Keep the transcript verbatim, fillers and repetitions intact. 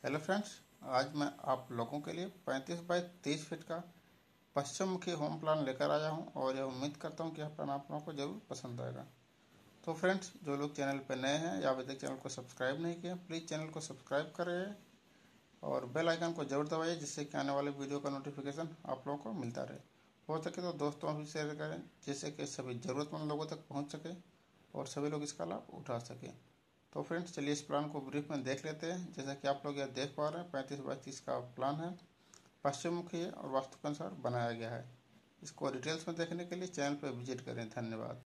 Hello friends, आज मैं आप लोगों के लिए पैंतीस बाई तीस फीट का पश्चिम मुखी होम प्लान लेकर आया हूं और यह उम्मीद करता हूं कि यह प्लान आप लोगों को जरूर पसंद आएगा। तो फ्रेंड्स, जो लोग चैनल पर नए हैं या अभी तक चैनल को सब्सक्राइब नहीं किया, प्लीज़ चैनल को सब्सक्राइब करें और बेल आइकन को जरूर दबाइए, जिससे कि आने वाले वीडियो का नोटिफिकेशन आप लोगों को मिलता रहे। हो सके तो दोस्तों भी शेयर करें, जिससे कि सभी ज़रूरतमंद लोगों तक पहुँच सके और सभी लोग इसका लाभ उठा सकें। तो फ्रेंड्स, चलिए इस प्लान को ब्रीफ में देख लेते हैं। जैसा कि आप लोग यह देख पा रहे हैं, पैंतीस बाई तीस का प्लान है, पश्चिम मुखी है और वास्तु के अनुसार बनाया गया है। इसको डिटेल्स में देखने के लिए चैनल पर विजिट करें। धन्यवाद।